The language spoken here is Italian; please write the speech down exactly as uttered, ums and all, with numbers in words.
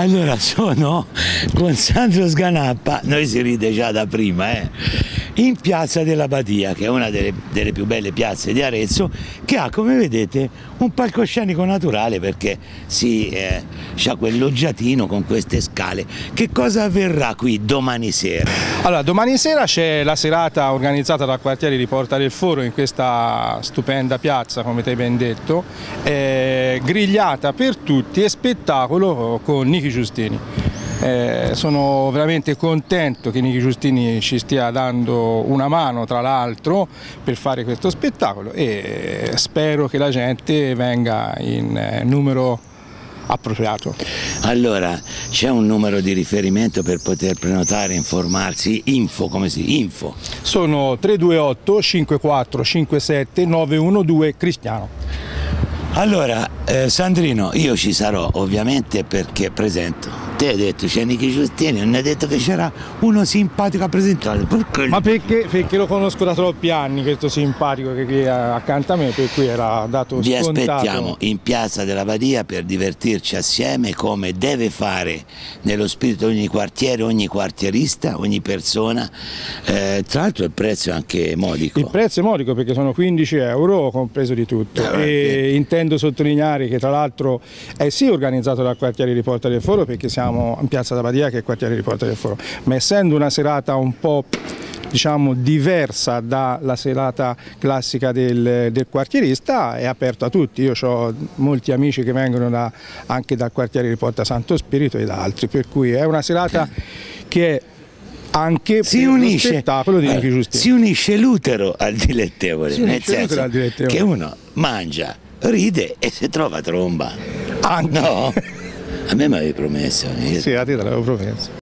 Allora, sono con Sandro Sganappa, noi si ride già da prima, eh, in Piazza della Badia, che è una delle, delle più belle piazze di Arezzo, che ha, come vedete, un palcoscenico naturale perché si eh, c'ha quel loggiatino con queste scale. Che cosa avverrà qui domani sera? Allora, domani sera c'è la serata organizzata dal quartiere di Porta del Foro in questa stupenda piazza, come ti hai ben detto, eh, grigliata per tutti e spettacolo con Nichi Giustini. Eh, sono veramente contento che Nichi Giustini ci stia dando una mano, tra l'altro, per fare questo spettacolo, e spero che la gente venga in eh, numero appropriato. Allora, c'è un numero di riferimento per poter prenotare, informarsi? Info, come si? Info? Sono tre due otto cinque quattro cinque sette nove uno due Cristiano. Allora, eh, Sandrino, io ci sarò ovviamente perché presento. Te hai detto c'è Nichi Giustini, non hai detto che c'era uno simpatico a presentare. Perché? Ma perché, perché lo conosco da troppi anni, questo simpatico che qui è accanto a me, per cui era dato Vi scontato. aspettiamo in Piazza della Badia per divertirci assieme, come deve fare nello spirito di ogni quartiere, ogni quartierista, ogni persona. Eh, tra l'altro il prezzo è anche modico. Il prezzo è modico perché sono quindici euro compreso di tutto. Eh, e sì. Intendo sottolineare che tra l'altro è sì organizzato dal quartiere di Porta del Foro, perché siamo in Piazza della Badia che è il quartiere di Porta del Foro, ma essendo una serata un po', diciamo, diversa dalla serata classica del, del quartierista, è aperto a tutti. Io ho molti amici che vengono da, anche dal quartiere di Porta Santo Spirito e da altri, per cui è una serata che è anche si per unisce, lo spettacolo di Nichi Giustini. Si unisce l'utero al dilettevole, Si nel senso al dilettevole. che uno mangia, ride e si trova tromba. Anche. No? A me mi avevi promesso. Io... Sì, a te te l'avevo promesso.